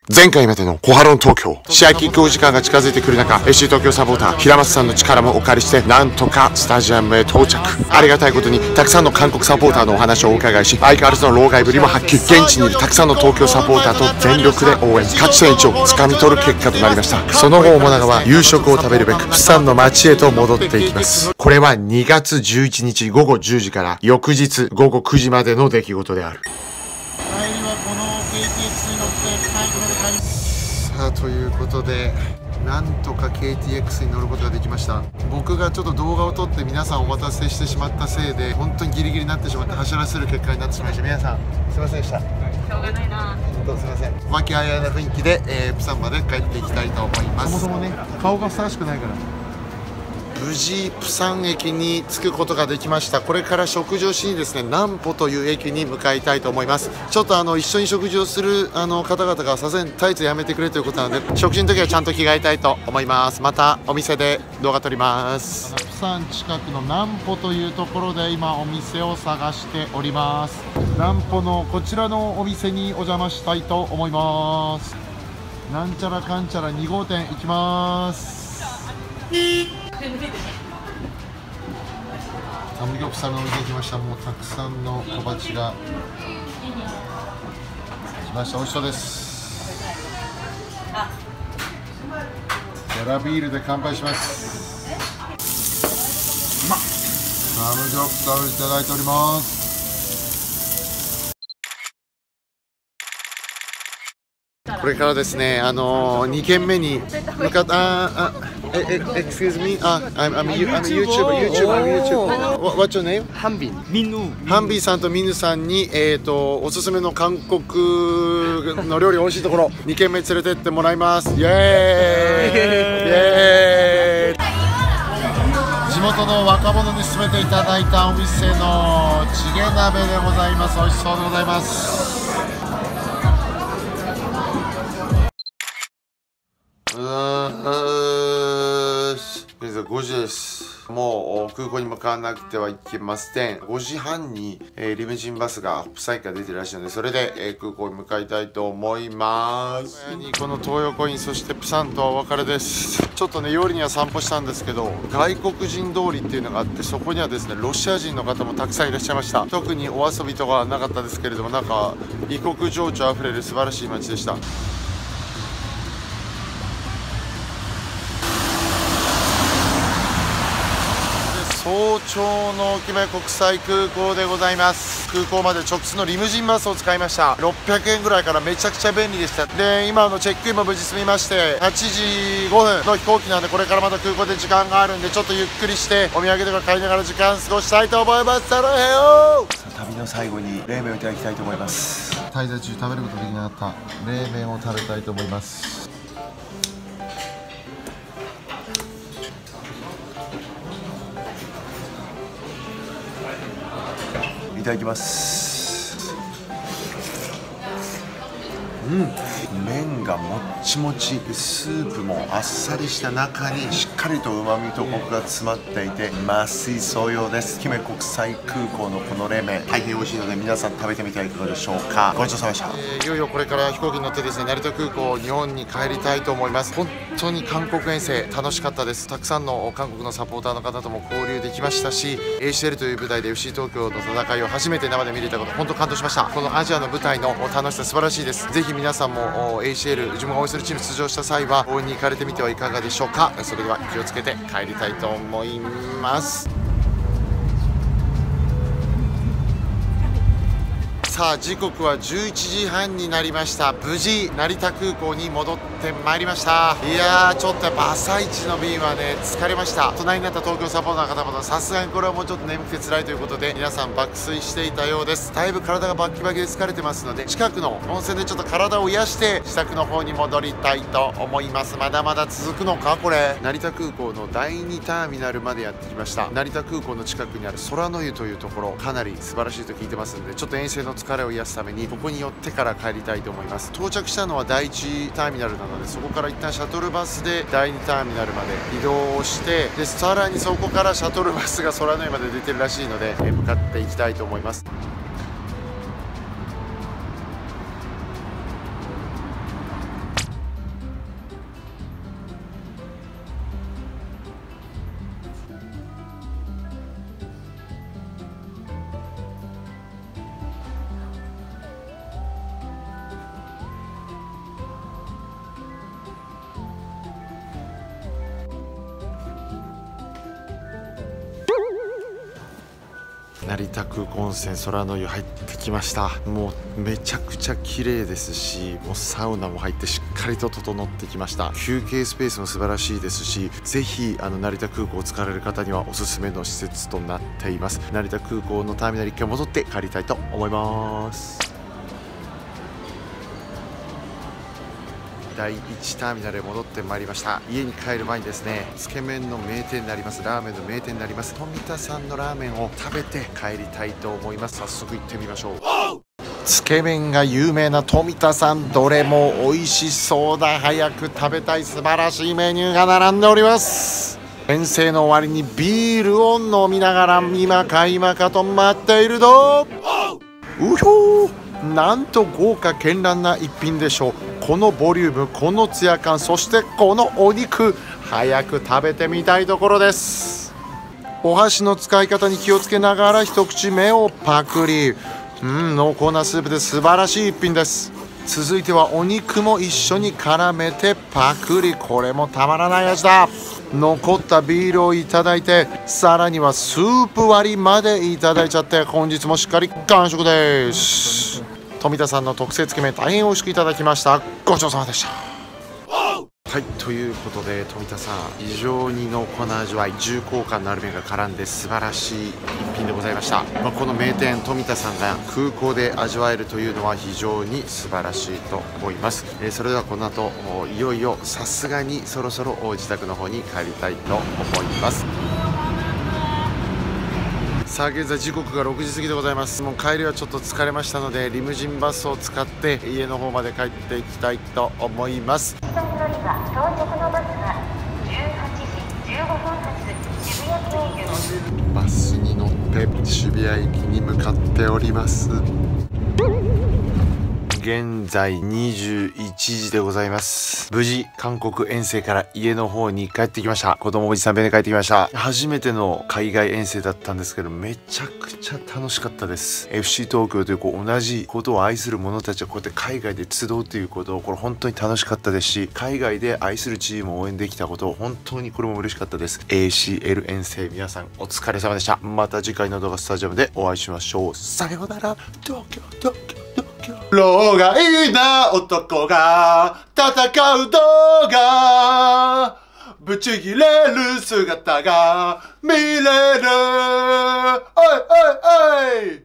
前回までのコハロン東京、試合キックオフ時間が近づいてくる中、FC 東京サポーター平松さんの力もお借りして、なんとかスタジアムへ到着。ありがたいことにたくさんの韓国サポーターのお話をお伺いし、相変わらずの老害ぶりも発揮。現地にいるたくさんの東京サポーターと全力で応援、勝ち点1を掴み取る結果となりました。その後、面長は夕食を食べるべくプサンの街へと戻っていきます。これは2月11日午後10時から翌日午後9時までの出来事である。さあということで、なんとか KTX に乗ることができました。僕がちょっと動画を撮って皆さんお待たせしてしまったせいで、本当にギリギリになってしまって走らせる結果になってしまいました。皆さんすいませんでした。しょうがないな。 本当すいません。和気あいあいな雰囲気で、プサンまで帰っていきたいと思います。そもそもね、顔がふさわしくないから。無事プサン駅に着くことができました。これから食事をしにですね、ナンポという駅に向かいたいと思います。ちょっと一緒に食事をする方々がさすがにタイツやめてくれということなので、食事の時はちゃんと着替えたいと思います。またお店で動画撮ります。プサン近くのナンポというところで今お店を探しております。ナンポのこちらのお店にお邪魔したいと思います。なんちゃらかんちゃら2号店行きます。サムギョプサルのお店に来ました。もうたくさんの小鉢が来ました。美味しそうです。キャラビールで乾杯します。サムギョプサルいただいております。これからですね、2軒目に向かった。Excuse me. I'm a YouTuber. What's your name? ハンビン。ミヌ。 ハンビーさんとミヌさんにおすすめの韓国の料理美味しいところ2軒目連れてってもらいます。イエーイ。イエーイ。地元の若者に勧めていただいたお店のチゲ鍋でございます。美味しそうでございます。5時です。もう空港に向かわなくてはいけません。5時半に、リムジンバスがプサンから出てるらしいので、それで、空港に向かいたいと思います。この東横イン、そしてプサンとはお別れです。ちょっとね、夜には散歩したんですけど、外国人通りっていうのがあって、そこにはですね、ロシア人の方もたくさんいらっしゃいました。特にお遊びとかはなかったですけれども、なんか異国情緒あふれる素晴らしい街でした。早朝の沖縄国際空港でございます。空港まで直通のリムジンバスを使いました。600円ぐらいからめちゃくちゃ便利でした。で、今チェックインも無事済みまして、8時5分の飛行機なんで、これからまた空港で時間があるんで、ちょっとゆっくりしてお土産とか買いながら時間過ごしたいと思います。サロヘヨー。旅の最後に冷麺をいただきたいと思います。滞在中食べることできなかった冷麺を食べたいと思います。いただきます。麺がもっちもち、スープもあっさりした中にしっかりと旨味とコクが詰まっていて、まずいそうようです。キメ国際空港のこの冷麺大変美味しいので、皆さん食べてみてはいかがでしょうか。ごちそうさまでした。いよいよこれから飛行機に乗ってですね、成田空港日本に帰りたいと思います。本当に韓国遠征楽しかったです。たくさんの韓国のサポーターの方とも交流できましたし、 ACL という舞台で FC 東京の戦いを初めて生で見れたこと、本当感動しました。このアジアの舞台の楽しさ素晴らしいです。ぜひ皆さんも ACL、自分が応援するチーム出場した際は応援に行かれてみてはいかがでしょうか。それでは気をつけて帰りたいと思います。さあ時刻は11時半になりました。無事成田空港に戻ってまいりました。いやー、ちょっとやっぱ朝一の便はね疲れました。隣になった東京サポーターの方々、さすがにこれはもうちょっと眠くて辛いということで皆さん爆睡していたようです。だいぶ体がバッキバキで疲れてますので、近くの温泉でちょっと体を癒して自宅の方に戻りたいと思います。まだまだ続くのかこれ。成田空港の第2ターミナルまでやってきました。成田空港の近くにある空の湯というところ、かなり素晴らしいと聞いてますので、ちょっと遠征の疲れを癒すためにここに寄ってから帰りたいと思います。到着したのは第1ターミナルなので、そこから一旦シャトルバスで第2ターミナルまで移動して、でさらにそこからシャトルバスが空の湯まで出てるらしいので、向かっていきたいと思います。 成田空港温泉空の湯入ってきました。もうめちゃくちゃ綺麗ですし、もうサウナも入ってしっかりと整ってきました。休憩スペースも素晴らしいですし、ぜひ成田空港を使われる方にはおすすめの施設となっています。成田空港のターミナル1回戻って帰りたいと思います。第1ターミナルへ戻ってまいりました。家に帰る前にですね、つけ麺の名店になります、ラーメンの名店になります富田さんのラーメンを食べて帰りたいと思います。早速行ってみましょう。つけ麺が有名な富田さん、どれも美味しそうだ。早く食べたい素晴らしいメニューが並んでおります。遠征の終わりにビールを飲みながら今か今かと待っていると、うひょー、なんと豪華絢爛な一品でしょう。このボリューム、このツヤ感、そしてこのお肉、早く食べてみたいところです。お箸の使い方に気をつけながら一口目をパクリ。濃厚なスープで素晴らしい一品です。続いてはお肉も一緒に絡めてパクリ。これもたまらない味だ。残ったビールをいただいて、さらにはスープ割りまでいただいちゃって、本日もしっかり完食です。富田さんの特製つけ麺、大変美味しくいただきました。ごちそうさまでした。はい、ということで富田さん、非常に濃厚な味わい、重厚感のある麺が絡んで素晴らしい一品でございました。この名店富田さんが空港で味わえるというのは非常に素晴らしいと思います。それではこの後いよいよさすがにそろそろ自宅の方に帰りたいと思います。さあ現在時刻が6時過ぎでございます。もう帰りはちょっと疲れましたので、リムジンバスを使って家の方まで帰っていきたいと思います。 到着のバスは18時15分発渋谷経由。 バスに乗って渋谷駅に向かっております。現在21時でございます。無事韓国遠征から家の方に帰ってきました。子供おじさん弁で帰ってきました。初めての海外遠征だったんですけど、めちゃくちゃ楽しかったです。 FC 東京という同じことを愛する者たちがこうやって海外で集うということを、これ本当に楽しかったですし、海外で愛するチームを応援できたことを本当にこれも嬉しかったです。 ACL 遠征、皆さんお疲れ様でした。また次回の動画スタジアムでお会いしましょう。さようなら。東京東京老害な男が戦う動画、ぶち切れる姿が見れる。おいおいおい。